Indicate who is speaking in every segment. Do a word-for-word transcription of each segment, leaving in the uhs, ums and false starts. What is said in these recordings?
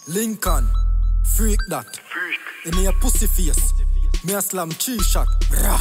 Speaker 1: Lincoln, freak that. In your pussy face, me a slam three shot. Rah.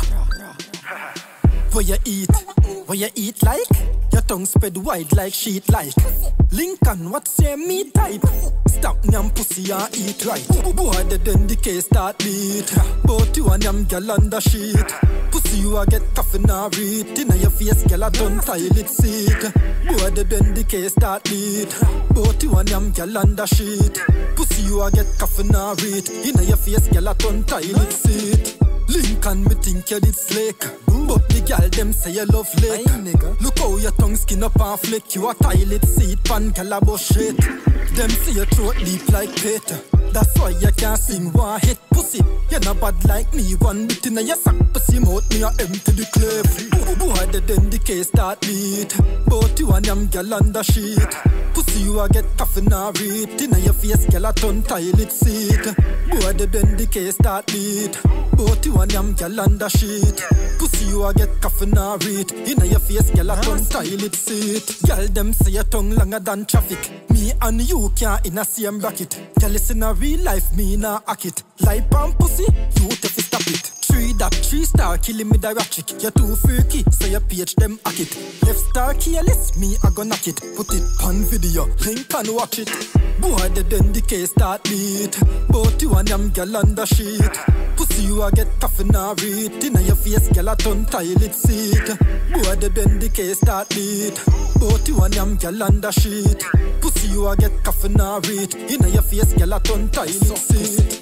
Speaker 1: Where you eat, where you eat like? Your tongue spread wide like sheet like. Lincoln, what's your meat type? Stop nyam pussy and eat right. Boy, the then the case start beat. Both you and nyam gal under sheet. Pussy you a get coffin and read. Inna your face gal a done toilet seat. Boy, the then the case start beat. Both you and nyam gal under sheet. Pussy you a get coffin and read. Inna your face gal a done toilet seat. Lincoln, me think you did slick, but the gal them say you love lick. Look how your tongue skin up and flick. You a toilet seat pan gal a bullshit. Them say your throat deep like pit. That's why you can't sing one hit pussy. You're not bad like me. One bit in your sack pussy mouth me a empty the clip. Boy, the then the case start beat. Both you and them gal under sheet. Pussy you a get coffin and read. Inna your face gal a turn toilet seat. Boy, the then the case start beat. Both you and them gal under sheet. Pussy you a get coffin and read. Inna your face gal a turn toilet seat. Gal them say your tongue longer than traffic. Me and you can't in a same bracket. Gal listen a real life, me nah hack it. Like pan pussy, you have to stop it. Three that three star killing me the ratchet. You're too freaky, so you page them hack it. Left star careless, me I go knock it. Put it on video, link and watch it. Boy, the then the case start beat. Both you and them gal under sheet. Pussy you a get coffin and read. Inna your face gal a turn toilet seat. Boy, the then the case start beat. Both you and them gal under sheet. Pussy you a get coffin and read. Inna your face gal a turn toilet seat.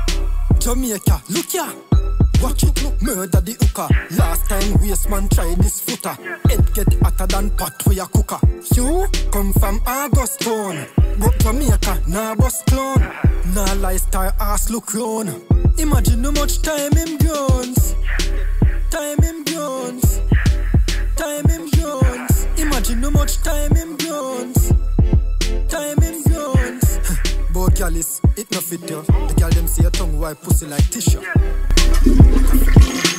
Speaker 1: Jamaica, look ya. Watch it, look, murder the hooker. Last time waste man try this footer. Head get hotter than pot with a cooker. You come from Augustown, but Jamaica nah bus clone. Nah lie star ass look round. Imagine how much time him Jones. Time him Jones. Time him Jones. Imagine how much time him Jones. Time him Jones. But gyalis, it no fit you. The gyal them say your tongue white pussy like tissue.